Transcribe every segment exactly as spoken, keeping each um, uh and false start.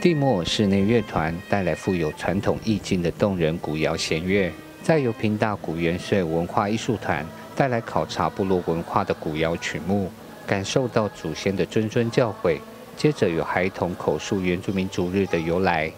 蒂莫尔室内乐团带来富有传统意境的动人古谣弦乐，再由屏大古元岁文化艺术团带来考察部落文化的古谣曲目，感受到祖先的谆谆教诲。接着有孩童口述原住民族日的由来。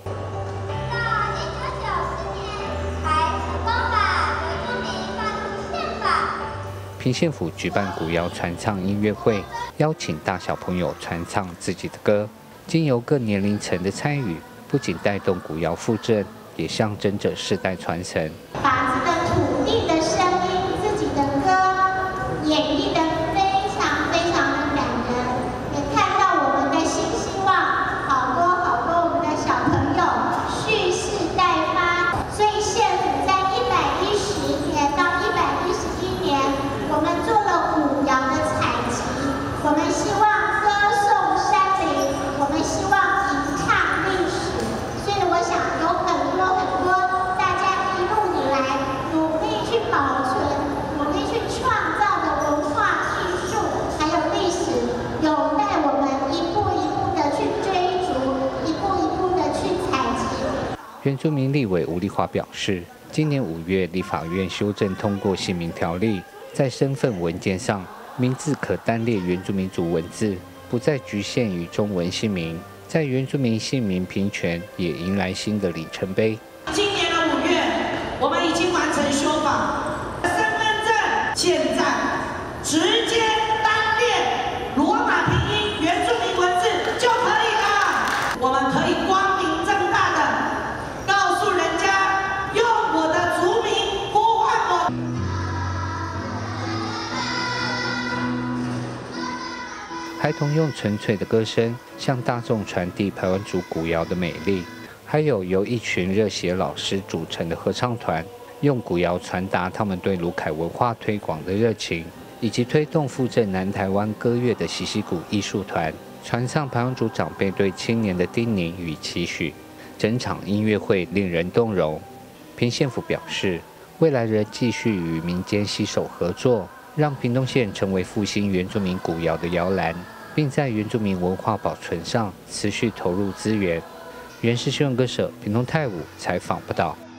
平县府举办古谣传唱音乐会，邀请大小朋友传唱自己的歌，经由各年龄层的参与，不仅带动古谣复振，也象征着世代传承。 把这个土地的声音、自己的歌演绎得非常非常的感人，也看到我们的新希望，好多好多我们的小朋友蓄势待发。所以县府在一百一十年到一百一十一年。 我们做了古谣的采集，我们希望歌颂山林，我们希望吟唱历史。所以我想有很多很多大家一路以来努力去保存、努力去创造的文化艺术还有历史，有待我们一步一步的去追逐，一步一步的去采集。 原住民立委吴丽华表示，今年五月立法院修正通过姓名条例。 在身份文件上，名字可单列原住民族文字，不再局限于中文姓名。在原住民姓名平权也迎来新的里程碑。 今年的五月，我们已经完成修法，身份证现在直接单列罗马拼音原住民文字就可以了。我们可以光明正大的告诉人家，用我的族名呼唤我。 孩童用纯粹的歌声向大众传递排湾族古谣的美丽，还有由一群热血老师组成的合唱团，用古谣传达他们对鲁凯文化推广的热情，以及推动复振南台湾歌乐的西西古艺术团，传唱排湾族长辈对青年的叮咛与期许。整场音乐会令人动容。屏县府表示，未来仍继续与民间携手合作，让屏东县成为复兴原住民古谣的摇篮。 并在原住民文化保存上持续投入资源。原是新闻歌社屏东泰武采访报道。